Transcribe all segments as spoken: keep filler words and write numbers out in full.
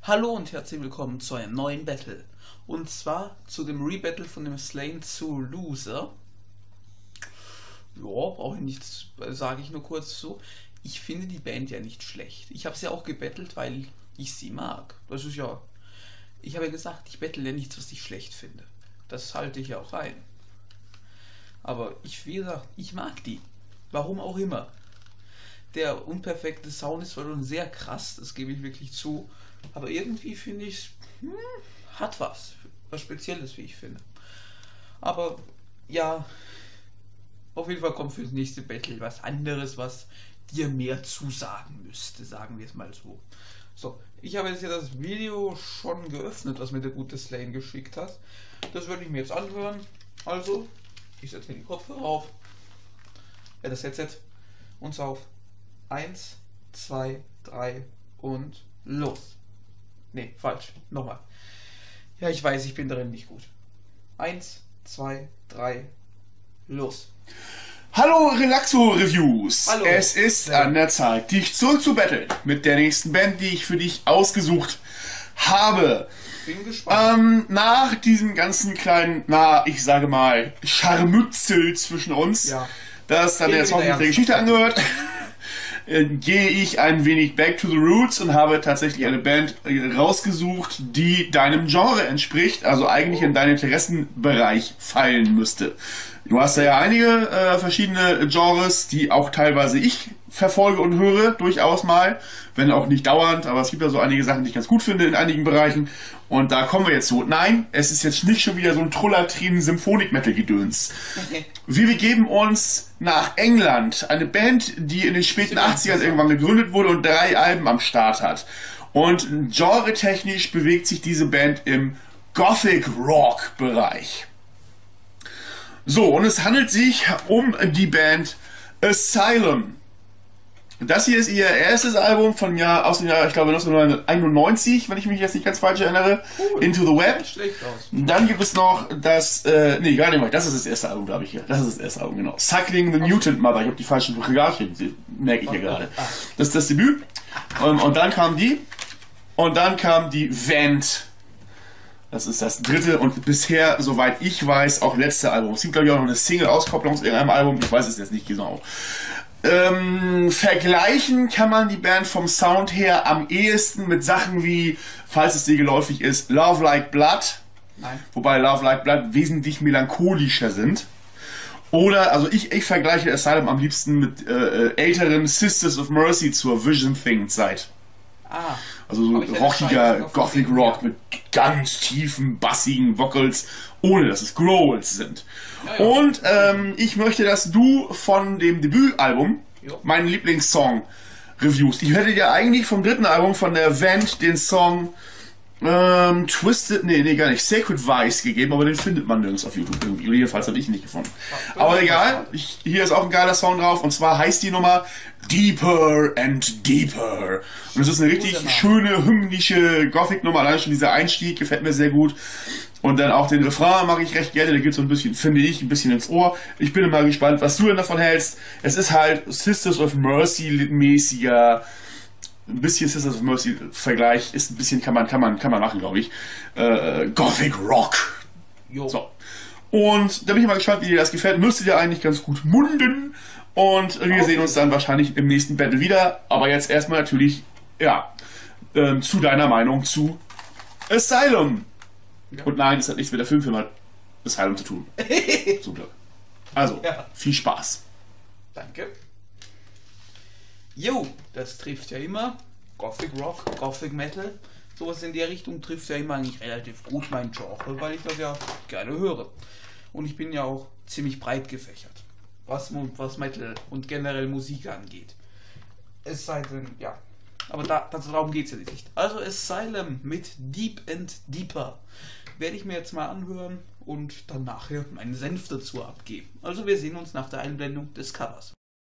Hallo und herzlich willkommen zu einem neuen Battle. Und zwar zu dem Rebattle von dem Slain zu Loser. Ja, brauche ich nichts, sage ich nur kurz so. Ich finde die Band ja nicht schlecht. Ich habe sie auch gebettelt, weil ich sie mag. Das ist ja... Ich habe ja gesagt, ich bettle ja nichts, was ich schlecht finde. Das halte ich ja auch ein. Aber ich, wie gesagt, ich mag die. Warum auch immer. Der unperfekte Sound ist schon sehr krass, das gebe ich wirklich zu. Aber irgendwie finde ich es, hm, hat was. Was Spezielles, wie ich finde. Aber ja, auf jeden Fall kommt für das nächste Battle was anderes, was dir mehr zusagen müsste, sagen wir es mal so. So, ich habe jetzt ja das Video schon geöffnet, was mir der gute Slain geschickt hat. Das würde ich mir jetzt anhören. Also, ich setze mir die Kopfhörer auf, ja, das Headset, und auf eins, zwei, drei und los. Ne, falsch. Nochmal. Ja, ich weiß, ich bin darin nicht gut. eins, zwei, drei, los. Hallo Relaxo Reviews. Hallo. Es ist Ja. an der Zeit, dich zurückzubetteln mit der nächsten Band, die ich für dich ausgesucht habe. Bin gespannt. Ähm, nach diesem ganzen kleinen, na, ich sage mal, Scharmützel zwischen uns, Ja. das dann Gehen jetzt wir hoffentlich wieder der Geschichte angehört, äh, gehe ich ein wenig back to the roots und habe tatsächlich eine Band äh, rausgesucht, die deinem Genre entspricht, also eigentlich in deinen Interessenbereich fallen müsste. Du hast da ja einige äh, verschiedene Genres, die auch teilweise ich verfolge und höre, durchaus mal, wenn auch nicht dauernd, aber es gibt ja so einige Sachen, die ich ganz gut finde in einigen Bereichen. Und da kommen wir jetzt so. Nein, es ist jetzt nicht schon wieder so ein Trullatrin-Symphonik-Metal-Gedöns. Wir begeben uns nach England. Eine Band, die in den späten achtzigern irgendwann gegründet wurde und drei Alben am Start hat. Und genre-technisch bewegt sich diese Band im Gothic-Rock-Bereich. So, und es handelt sich um die Band Asylum. Das hier ist ihr erstes Album von Jahr, aus dem Jahr, ich glaube neunzehnhunderteinundneunzig, wenn ich mich jetzt nicht ganz falsch erinnere. Cool. Into the Web. Nicht schlecht aus. Dann gibt es noch das, äh, nee, gar nicht mal, das ist das erste Album, glaube ich hier. Das ist das erste Album, genau. Cycling the Mutant Mother. Ich habe die falschen Regalchen, merke ich hier gerade. Das ist das Debüt. Und, und dann kam die. Und dann kam die Vent. Das ist das dritte und bisher, soweit ich weiß, auch letzte Album. Es gibt, glaube ich, auch noch eine Single-Auskopplung aus irgendeinem Album. Ich weiß es jetzt nicht genau. Ähm, vergleichen kann man die Band vom Sound her am ehesten mit Sachen wie, falls es dir geläufig ist, Love Like Blood. Nein. Wobei Love Like Blood wesentlich melancholischer sind. Oder, also ich, ich vergleiche Asylum am liebsten mit äh, älteren Sisters of Mercy zur Vision Thing Zeit. Ah. Also so Hab ich ja rockiger das Gothic gesehen, Rock ja. mit ganz tiefen, bassigen Vocals, ohne dass es Growls sind. Ja, ja. Und ähm, ich möchte, dass du von dem Debütalbum Jo. meinen Lieblingssong reviewst. Ich hätte dir eigentlich vom dritten Album von der Vent den Song ähm, Twisted, nee, nee, gar nicht, Sacred Vice gegeben, aber den findet man nirgends auf YouTube irgendwie. Oder jedenfalls habe ich ihn nicht gefunden. Aber egal, ich, hier ist auch ein geiler Song drauf und zwar heißt die Nummer Deeper and Deeper. Und es ist eine richtig Guter Name. schöne, hymnische Gothic-Nummer. Allein schon dieser Einstieg gefällt mir sehr gut. Und dann auch den Refrain mag ich recht gerne. Der geht so ein bisschen, finde ich, ein bisschen ins Ohr. Ich bin mal gespannt, was du denn davon hältst. Es ist halt Sisters of Mercy-mäßiger, ein bisschen Sisters of Mercy Vergleich. Ist ein bisschen, kann man, kann man, kann man machen, glaube ich. Äh, Gothic Rock. Jo. So. Und da bin ich mal gespannt, wie dir das gefällt. Müsste dir eigentlich ganz gut munden. Und wir sehen uns dann wahrscheinlich im nächsten Battle wieder. Aber jetzt erstmal natürlich, ja, ähm, zu deiner Meinung zu Asylum. Ja. Und nein, das hat nichts mit der Filmfilm hat Asylum zu tun. Zum Glück. Also, Ja. viel Spaß. Danke. Jo, das trifft ja immer. Gothic Rock, Gothic Metal. Sowas in der Richtung trifft ja immer eigentlich relativ gut mein Genre, weil ich das ja gerne höre. Und ich bin ja auch ziemlich breit gefächert, was, was Metal und generell Musik angeht. Es sei denn, ja. Aber da, das, darum geht es ja nicht. Also Asylum mit Deep and Deeper werde ich mir jetzt mal anhören und dann nachher meinen Senf dazu abgeben. Also wir sehen uns nach der Einblendung des Covers.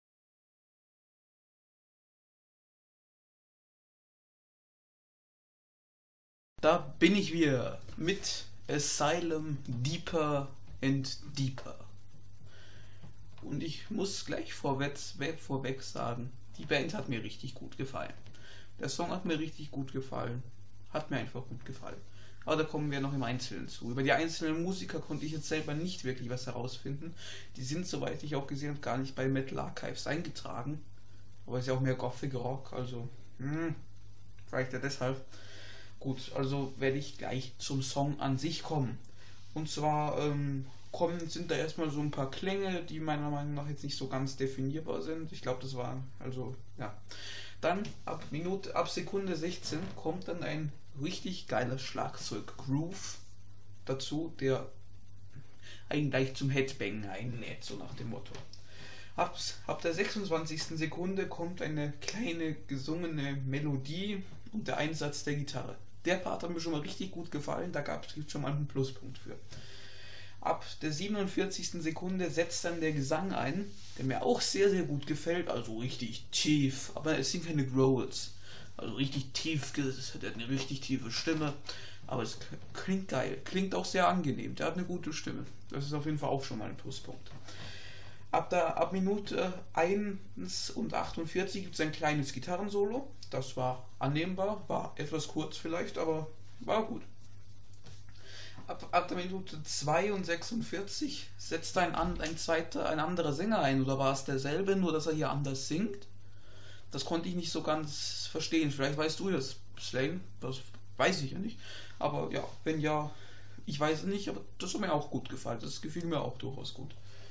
Da bin ich wieder mit Asylum Deeper and Deeper. Und ich muss gleich vorweg, vorweg sagen, die Band hat mir richtig gut gefallen. Der Song hat mir richtig gut gefallen. Hat mir einfach gut gefallen. Aber da kommen wir noch im Einzelnen zu. Über die einzelnen Musiker konnte ich jetzt selber nicht wirklich was herausfinden. Die sind, soweit ich auch gesehen habe, gar nicht bei Metal Archives eingetragen. Aber es ist ja auch mehr Gothic Rock, also hm, vielleicht ja deshalb. Gut, also werde ich gleich zum Song an sich kommen. Und zwar ähm, kommen, sind da erstmal so ein paar Klänge, die meiner Meinung nach jetzt nicht so ganz definierbar sind. Ich glaube, das war, also, ja. Dann ab Minute, ab Sekunde sechzehn kommt dann ein richtig geiler Schlagzeug-Groove dazu, der einen gleich zum Headbangen einlädt, so nach dem Motto. Ab, ab der sechsundzwanzigsten Sekunde kommt eine kleine gesungene Melodie und der Einsatz der Gitarre. Der Part hat mir schon mal richtig gut gefallen, da gab es schon mal einen Pluspunkt für. Ab der siebenundvierzigsten Sekunde setzt dann der Gesang ein, der mir auch sehr, sehr gut gefällt, also richtig tief, aber es sind keine Growls, also richtig tief, der hat eine richtig tiefe Stimme, aber es klingt geil, klingt auch sehr angenehm, der hat eine gute Stimme, das ist auf jeden Fall auch schon mal ein Pluspunkt. Ab, der, ab Minute eins und achtundvierzig gibt es ein kleines Gitarrensolo. Das war annehmbar, war etwas kurz vielleicht, aber war gut. Ab, ab der Minute zwei und sechsundvierzig setzt ein, ein, zweiter, ein anderer Sänger ein, oder war es derselbe, nur dass er hier anders singt? Das konnte ich nicht so ganz verstehen. Vielleicht weißt du das, Slane, das weiß ich ja nicht. Aber ja, wenn ja, ich weiß es nicht, aber das hat mir auch gut gefallen. Das gefiel mir auch durchaus gut.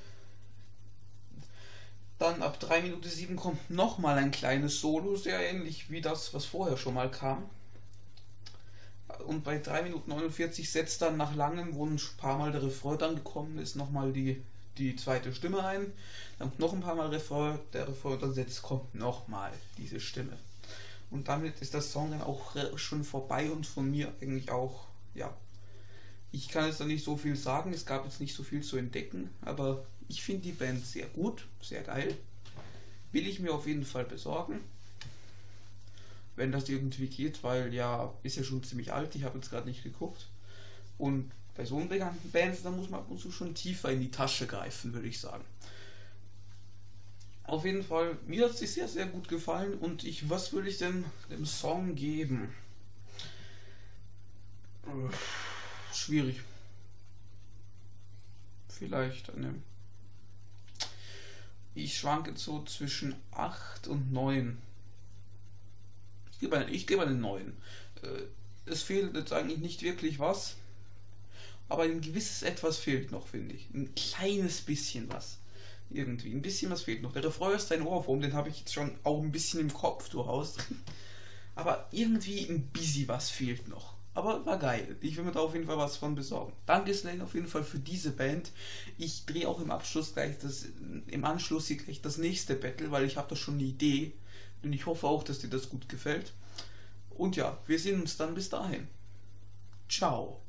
Dann ab drei Minuten sieben kommt nochmal ein kleines Solo, sehr ähnlich wie das, was vorher schon mal kam. Und bei drei Minuten neunundvierzig setzt dann nach langem, wo ein paar Mal der Refrain dann gekommen ist, nochmal die, die zweite Stimme ein. Dann noch ein paar Mal Refrain, der Refrain dann setzt, kommt nochmal diese Stimme. Und damit ist das Song dann auch schon vorbei und von mir eigentlich auch, ja. Ich kann jetzt da nicht so viel sagen, es gab jetzt nicht so viel zu entdecken, aber ich finde die Band sehr gut, sehr geil. Will ich mir auf jeden Fall besorgen. Wenn das irgendwie geht, weil ja, ist ja schon ziemlich alt, ich habe jetzt gerade nicht geguckt. Und bei so unbekannten Bands, da muss man ab und zu schon tiefer in die Tasche greifen, würde ich sagen. Auf jeden Fall, mir hat es sich sehr, sehr gut gefallen und ich, was würde ich denn dem Song geben? Schwierig. Vielleicht eine. Ich schwanke so zwischen acht und neun. Ich gebe eine, ich gebe eine neun. Es fehlt jetzt eigentlich nicht wirklich was, aber ein gewisses Etwas fehlt noch, finde ich. Ein kleines bisschen was. Irgendwie. Ein bisschen was fehlt noch. Der Refrain ist ein Ohrwurm, den habe ich jetzt schon auch ein bisschen im Kopf durchaus. Aber irgendwie ein bisschen was fehlt noch. Aber war geil. Ich will mir da auf jeden Fall was von besorgen. Danke Slane auf jeden Fall für diese Band. Ich drehe auch im Abschluss gleich das, im Anschluss hier gleich das nächste Battle, weil ich habe da schon eine Idee. Und ich hoffe auch, dass dir das gut gefällt. Und ja, wir sehen uns dann bis dahin. Ciao.